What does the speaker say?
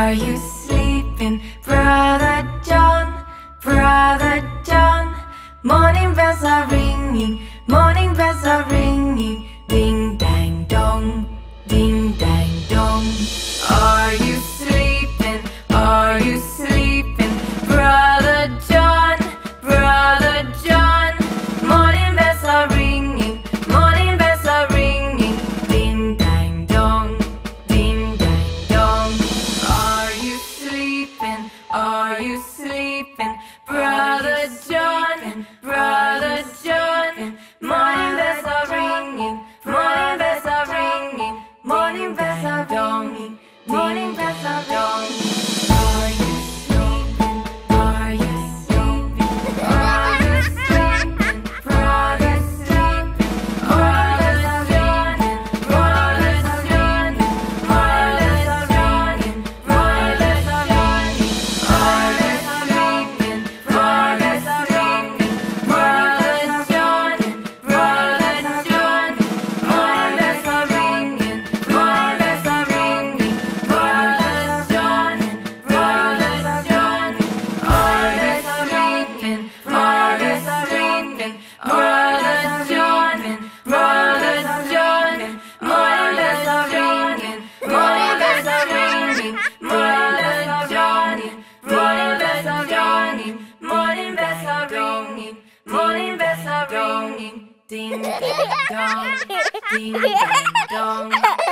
Are you sleeping, Brother John? Brother John. Morning bells are ringing, morning bells are ringing. Ding dang dong, ding dang dong. Are you sleeping? Are you sleeping, Brother John? Brother John. Morning bells are ringing, morning bells are ringing. Ding dang dong, ding dang dong. Are you sleeping? Are you sleeping, Brother John? Brother John. Morning bells are ringing, morning bells are ringing. Morning bells are ringing, morning bells are ringing. Are you sleeping? Are you sleeping? Are you sleeping? Brother sleeping. Brother John. Brother John. Brother John. Brother John. Are you sleeping? Brother sleeping. Brother John. Brother John. Morning bells are ringing, morning bells are ringing. Brother John. Brother John. Are you sleeping? Brother sleeping. Brother John. Brother John. Morning bells are ringing, morning bells are ringing. Brother John. Morning bells are ringing, morning bells are ringing. Morning bells are ringing. Ding dang dong, ding dang dong.